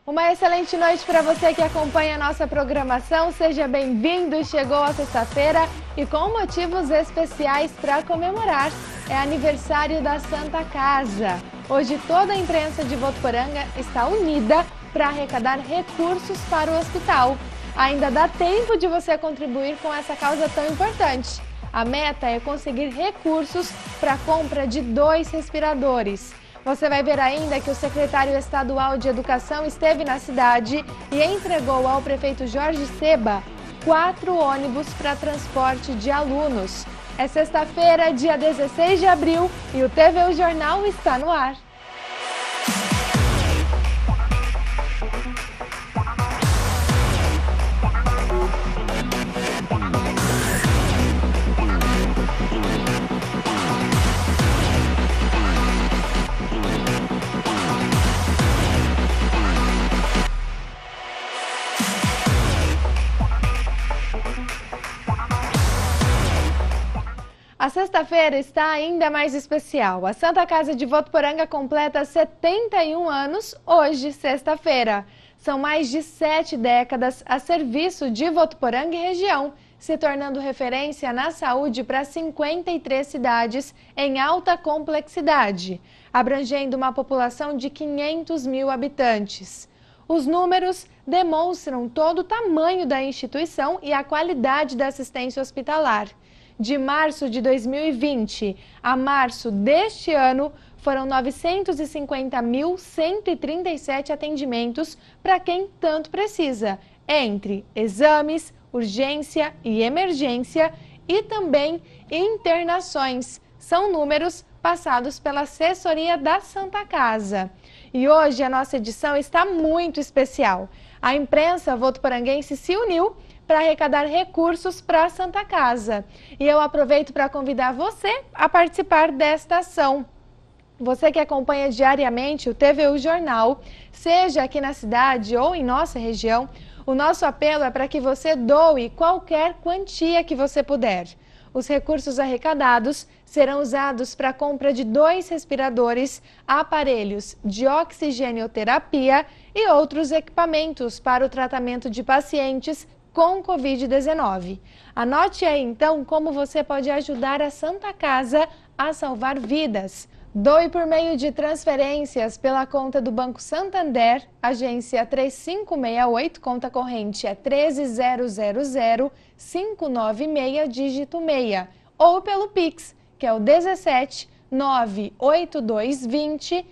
Uma excelente noite para você que acompanha a nossa programação. Seja bem-vindo. Chegou a sexta-feira e com motivos especiais para comemorar. É aniversário da Santa Casa. Hoje toda a imprensa de Votuporanga está unida para arrecadar recursos para o hospital. Ainda dá tempo de você contribuir com essa causa tão importante. A meta é conseguir recursos para a compra de 2 respiradores. Você vai ver ainda que o secretário estadual de Educação esteve na cidade e entregou ao prefeito Jorge Seba 4 ônibus para transporte de alunos. É sexta-feira, dia 16 de abril e o TV Jornal está no ar. A sexta-feira está ainda mais especial. A Santa Casa de Votuporanga completa 71 anos hoje, sexta-feira. São mais de 7 décadas a serviço de Votuporanga e região, se tornando referência na saúde para 53 cidades em alta complexidade, abrangendo uma população de 500 mil habitantes. Os números demonstram todo o tamanho da instituição e a qualidade da assistência hospitalar. De março de 2020 a março deste ano, foram 950.137 atendimentos para quem tanto precisa, entre exames, urgência e emergência e também internações. São números passados pela assessoria da Santa Casa. E hoje a nossa edição está muito especial. A imprensa votuporanguense se uniu para arrecadar recursos para a Santa Casa. E eu aproveito para convidar você a participar desta ação. Você que acompanha diariamente o TV Jornal, seja aqui na cidade ou em nossa região, o nosso apelo é para que você doe qualquer quantia que você puder. Os recursos arrecadados serão usados para a compra de 2 respiradores, aparelhos de oxigenoterapia e outros equipamentos para o tratamento de pacientes com Covid-19. Anote aí então como você pode ajudar a Santa Casa a salvar vidas. Doe por meio de transferências pela conta do Banco Santander, agência 3568, conta corrente é 13.000.596, dígito 6, ou pelo Pix, que é o 17 98220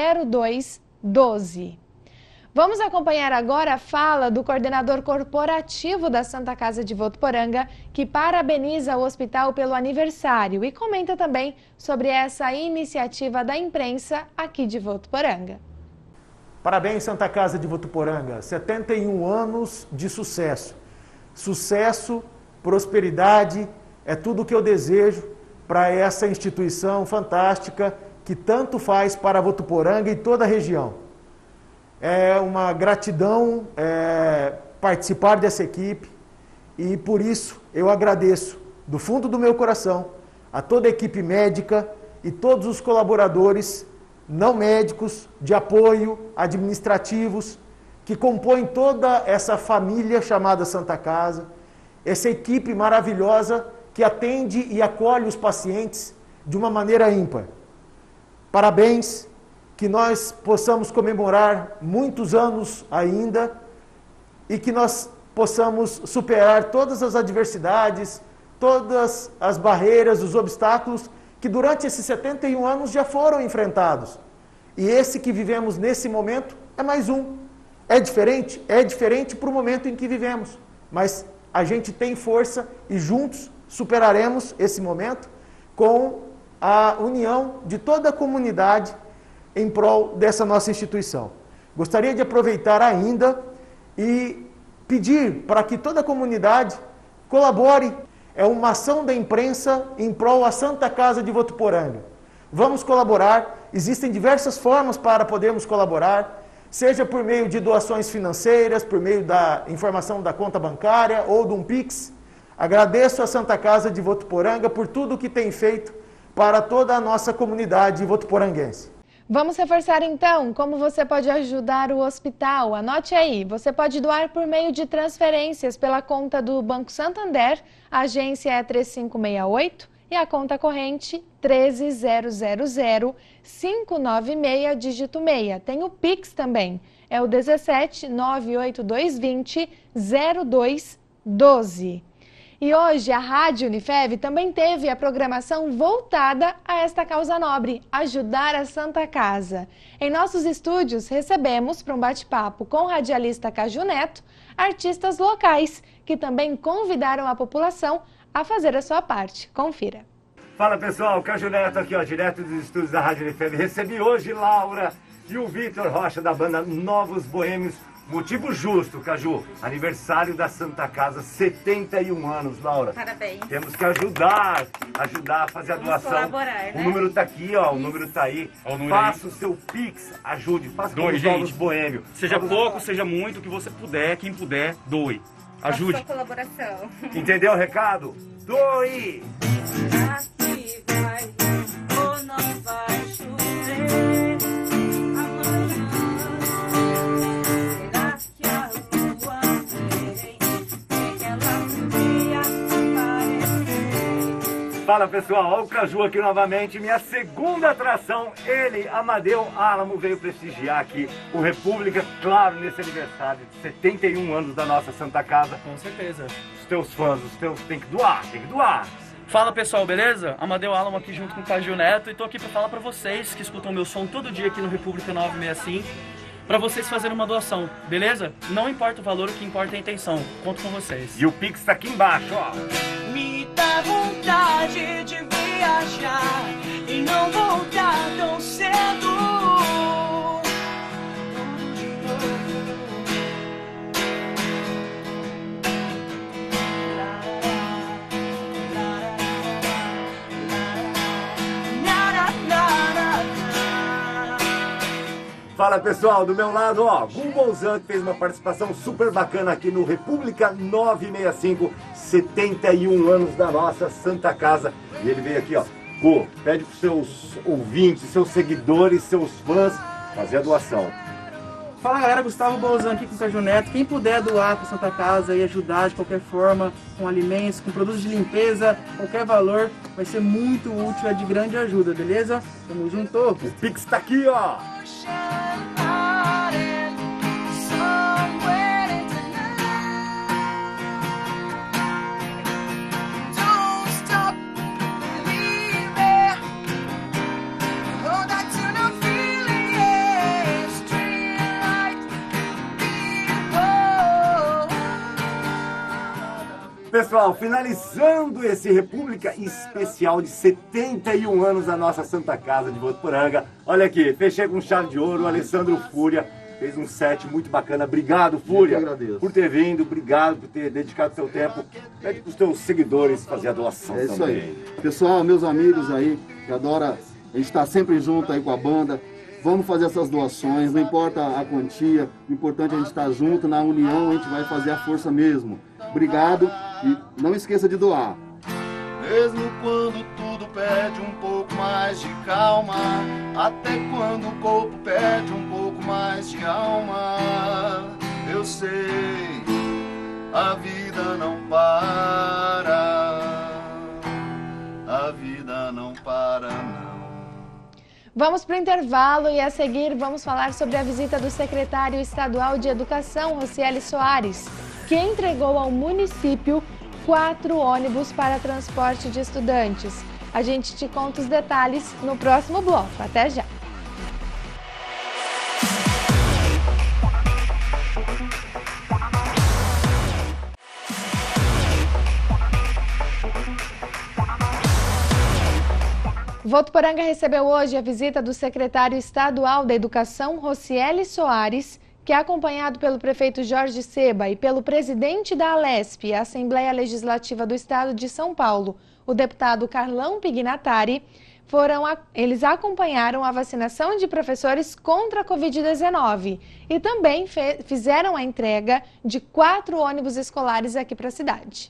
0212. Vamos acompanhar agora a fala do coordenador corporativo da Santa Casa de Votuporanga, que parabeniza o hospital pelo aniversário e comenta também sobre essa iniciativa da imprensa aqui de Votuporanga. Parabéns, Santa Casa de Votuporanga, 71 anos de sucesso. Sucesso, prosperidade, é tudo o que eu desejo para essa instituição fantástica que tanto faz para Votuporanga e toda a região. É uma gratidão participar dessa equipe e por isso eu agradeço do fundo do meu coração a toda a equipe médica e todos os colaboradores não médicos, de apoio, administrativos, que compõem toda essa família chamada Santa Casa, essa equipe maravilhosa que atende e acolhe os pacientes de uma maneira ímpar. Parabéns! Que nós possamos comemorar muitos anos ainda e que nós possamos superar todas as adversidades, todas as barreiras, os obstáculos que durante esses 71 anos já foram enfrentados. E esse que vivemos nesse momento é mais um. É diferente para o momento em que vivemos, mas a gente tem força e juntos superaremos esse momento com a união de toda a comunidade em prol dessa nossa instituição. Gostaria de aproveitar ainda e pedir para que toda a comunidade colabore. É uma ação da imprensa em prol à Santa Casa de Votuporanga. Vamos colaborar, existem diversas formas para podermos colaborar, seja por meio de doações financeiras, por meio da informação da conta bancária ou de um Pix. Agradeço à Santa Casa de Votuporanga por tudo que tem feito para toda a nossa comunidade votuporanguense. Vamos reforçar então como você pode ajudar o hospital. Anote aí, você pode doar por meio de transferências pela conta do Banco Santander, a agência é 3568 e a conta corrente 13.000.596, dígito 6. Tem o Pix também, é o 17.98220.0212. E hoje a Rádio Unifev também teve a programação voltada a esta causa nobre, ajudar a Santa Casa. Em nossos estúdios recebemos para um bate-papo com o radialista Caju Neto, artistas locais que também convidaram a população a fazer a sua parte. Confira. Fala pessoal, Caju Neto aqui, ó, direto dos estúdios da Rádio Unifev. Recebi hoje Laura e o Vitor Rocha da banda Novos Boêmios. Motivo justo, Caju, aniversário da Santa Casa, 71 anos, Laura. Parabéns. Temos que ajudar a fazer a doação. Colaborar, né? O número tá aqui, ó, o número tá aí. Faça o seu Pix, ajude, faça com os Novos Boêmios. Seja pouco, seja muito, o que você puder, quem puder, doe. Ajude. Faça sua colaboração. Entendeu o recado? Doe! Aqui vai, ou não vai chover amanhã. Será que a lua vem? Que ela um dia aparecer? Fala pessoal, olha o Caju aqui novamente, minha segunda atração. Ele, Amadeu Álamo, veio prestigiar aqui o República, claro, nesse aniversário de 71 anos da nossa Santa Casa. Com certeza. Os teus fãs, tem que doar, tem que doar. Fala pessoal, beleza? Amadeu Álamo aqui junto com o Caju Neto e tô aqui pra falar pra vocês que escutam meu som todo dia aqui no República 965, pra vocês fazerem uma doação, beleza? Não importa o valor, o que importa é a intenção. Conto com vocês. E o Pix tá aqui embaixo, ó. Me dá vontade de viajar e não voltar tão cedo. Fala pessoal, do meu lado, ó, Gumbonzan, que fez uma participação super bacana aqui no República 965, 71 anos da nossa Santa Casa. E ele veio aqui, ó, Gu, pede pros seus ouvintes, seus seguidores, seus fãs, fazer a doação. Fala galera, Gustavo Bolzan aqui com o Caju Neto. Quem puder doar para Santa Casa e ajudar de qualquer forma, com alimentos, com produtos de limpeza, qualquer valor, vai ser muito útil, é de grande ajuda, beleza? Tamo junto! O Pix tá aqui, ó! Pessoal, finalizando esse República especial de 71 anos da nossa Santa Casa de Votuporanga. Olha aqui, fechei com chave de ouro, o Alessandro Fúria fez um set muito bacana. Obrigado, Fúria, por ter vindo, obrigado por ter dedicado seu tempo. Pede para os teus seguidores fazer a doação também. É isso aí. Pessoal, meus amigos aí, que adora, a gente está sempre junto aí com a banda. Vamos fazer essas doações, não importa a quantia, o importante é a gente estar junto, na união a gente vai fazer a força mesmo. Obrigado e não esqueça de doar. Mesmo quando tudo pede um pouco mais de calma, até quando o corpo pede um pouco mais de alma, eu sei, a vida não para, a vida não para não. Vamos para o intervalo e a seguir vamos falar sobre a visita do secretário estadual de Educação, Rocieli Soares, que entregou ao município 4 ônibus para transporte de estudantes. A gente te conta os detalhes no próximo bloco. Até já! Votuporanga recebeu hoje a visita do secretário estadual da Educação, Rocieli Soares, que é acompanhado pelo prefeito Jorge Seba e pelo presidente da Alesp, a Assembleia Legislativa do Estado de São Paulo, o deputado Carlão Pignatari. Eles acompanharam a vacinação de professores contra a Covid-19 e também fizeram a entrega de 4 ônibus escolares aqui para a cidade.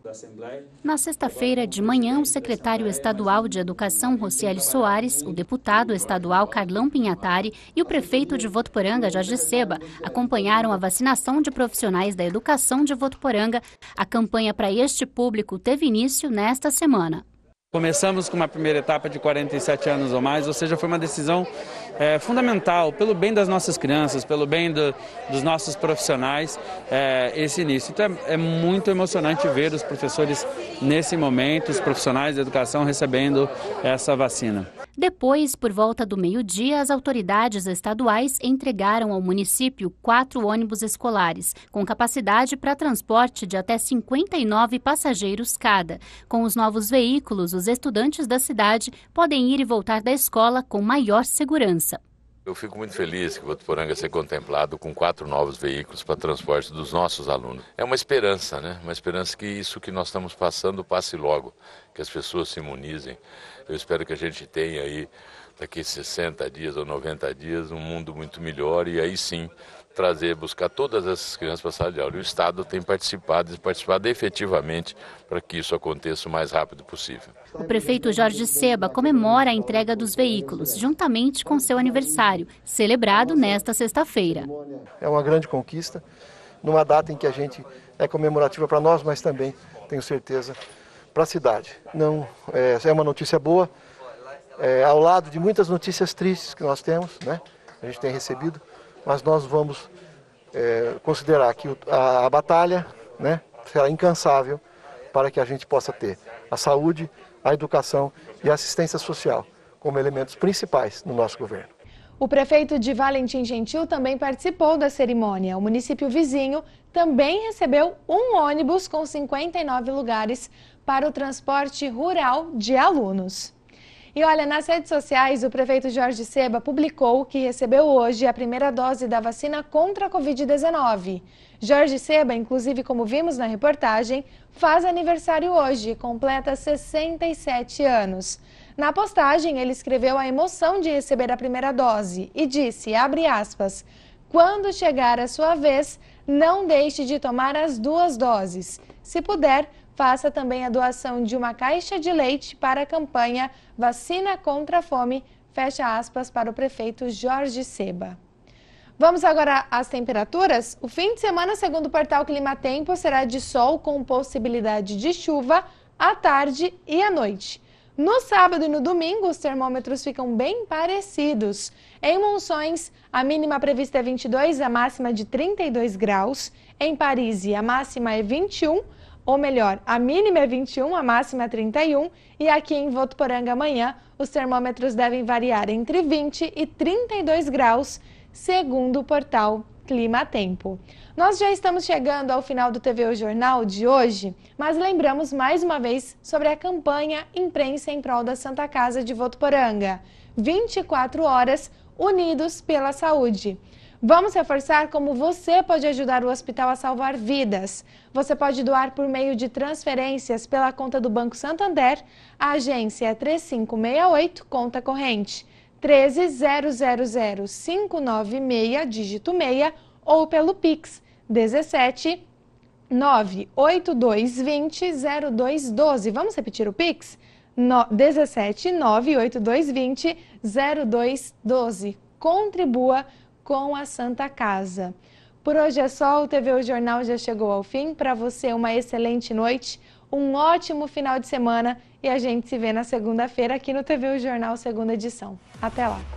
Na sexta-feira de manhã, o secretário estadual de Educação, Rocieli Soares, o deputado estadual Carlão Pinhatari e o prefeito de Votuporanga, Jorge Seba, acompanharam a vacinação de profissionais da educação de Votuporanga. A campanha para este público teve início nesta semana. Começamos com uma primeira etapa de 47 anos ou mais, ou seja, foi uma decisão fundamental pelo bem das nossas crianças, pelo bem dos nossos profissionais, esse início. Então é muito emocionante ver os professores nesse momento, os profissionais da educação recebendo essa vacina. Depois, por volta do meio-dia, as autoridades estaduais entregaram ao município 4 ônibus escolares, com capacidade para transporte de até 59 passageiros cada. Com os novos veículos, os estudantes da cidade podem ir e voltar da escola com maior segurança. Eu fico muito feliz que Votuporanga seja contemplado com 4 novos veículos para transporte dos nossos alunos. É uma esperança, né? Uma esperança que isso que nós estamos passando passe logo, que as pessoas se imunizem. Eu espero que a gente tenha aí, daqui 60 dias ou 90 dias, um mundo muito melhor e aí sim buscar todas essas crianças para a sala de aula. E o Estado tem participado efetivamente para que isso aconteça o mais rápido possível. O prefeito Jorge Seba comemora a entrega dos veículos, juntamente com seu aniversário, celebrado nesta sexta-feira. É uma grande conquista, numa data em que a gente é comemorativa para nós, mas também, tenho certeza, para a cidade. Não, é uma notícia boa, ao lado de muitas notícias tristes que nós temos, né? A gente tem recebido, mas nós vamos considerar que a batalha, né, será incansável para que a gente possa ter a saúde, a educação e a assistência social como elementos principais no nosso governo. O prefeito de Valentim Gentil também participou da cerimônia. O município vizinho também recebeu um ônibus com 59 lugares para o transporte rural de alunos. E olha, nas redes sociais, o prefeito Jorge Seba publicou que recebeu hoje a primeira dose da vacina contra a Covid-19. Jorge Seba, inclusive, como vimos na reportagem, faz aniversário hoje, completa 67 anos. Na postagem, ele escreveu a emoção de receber a primeira dose e disse, abre aspas, quando chegar a sua vez, não deixe de tomar as 2 doses. Se puder, faça também a doação de uma caixa de leite para a campanha Vacina contra a Fome, fecha aspas para o prefeito Jorge Seba. Vamos agora às temperaturas? O fim de semana, segundo o portal Climatempo, será de sol com possibilidade de chuva à tarde e à noite. No sábado e no domingo, os termômetros ficam bem parecidos. Em Monções, a mínima prevista é 22, a máxima de 32 graus. Em Paris, a máxima é 21, ou melhor, a mínima é 21, a máxima é 31. E aqui em Votuporanga amanhã, os termômetros devem variar entre 20 e 32 graus, segundo o portal Climatempo. Nós já estamos chegando ao final do TV O Jornal de hoje, mas lembramos mais uma vez sobre a campanha Imprensa em Prol da Santa Casa de Votuporanga. 24 horas unidos pela saúde. Vamos reforçar como você pode ajudar o hospital a salvar vidas. Você pode doar por meio de transferências pela conta do Banco Santander. A agência é 3568, conta corrente 13.000.596, dígito 6, ou pelo Pix 17 98220 0212. Vamos repetir o Pix? 17 98220 0212. Contribua com a Santa Casa. Por hoje é só, o TV O Jornal já chegou ao fim. Para você, uma excelente noite, um ótimo final de semana e a gente se vê na segunda-feira aqui no TV O Jornal, segunda edição. Até lá!